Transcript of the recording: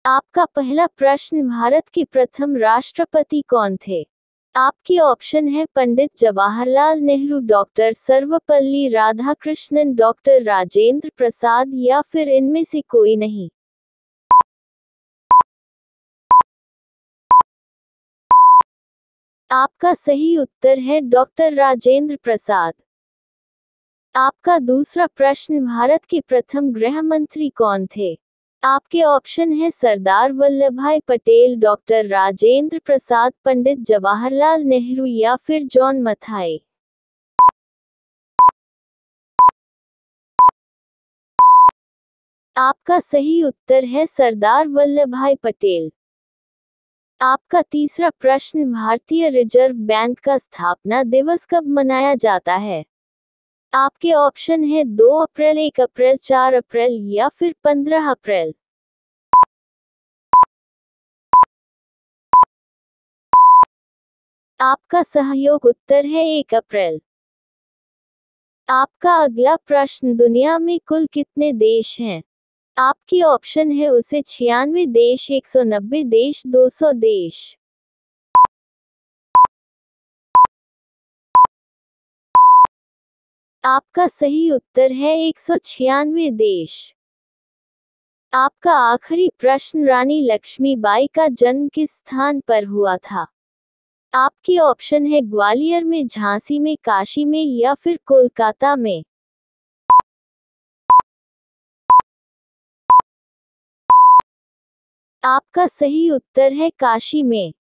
आपका पहला प्रश्न, भारत के प्रथम राष्ट्रपति कौन थे? आपके ऑप्शन है पंडित जवाहरलाल नेहरू, डॉक्टर सर्वपल्ली राधाकृष्णन, डॉक्टर राजेंद्र प्रसाद या फिर इनमें से कोई नहीं। आपका सही उत्तर है डॉक्टर राजेंद्र प्रसाद। आपका दूसरा प्रश्न, भारत के प्रथम गृह मंत्री कौन थे? आपके ऑप्शन है सरदार वल्लभभाई पटेल, डॉक्टर राजेंद्र प्रसाद, पंडित जवाहरलाल नेहरू या फिर जॉन मथाई। आपका सही उत्तर है सरदार वल्लभभाई पटेल। आपका तीसरा प्रश्न, भारतीय रिजर्व बैंक का स्थापना दिवस कब मनाया जाता है? आपके ऑप्शन है 2 अप्रैल, 1 अप्रैल, 4 अप्रैल या फिर 15 अप्रैल। आपका सहयोग उत्तर है 1 अप्रैल। आपका अगला प्रश्न, दुनिया में कुल कितने देश हैं? आपके ऑप्शन है उसे 96 देश, 190 देश, 200 देश। आपका सही उत्तर है 196 देश। आपका आखिरी प्रश्न, रानी लक्ष्मीबाई का जन्म किस स्थान पर हुआ था? आपके ऑप्शन है ग्वालियर में, झांसी में, काशी में या फिर कोलकाता में। आपका सही उत्तर है काशी में।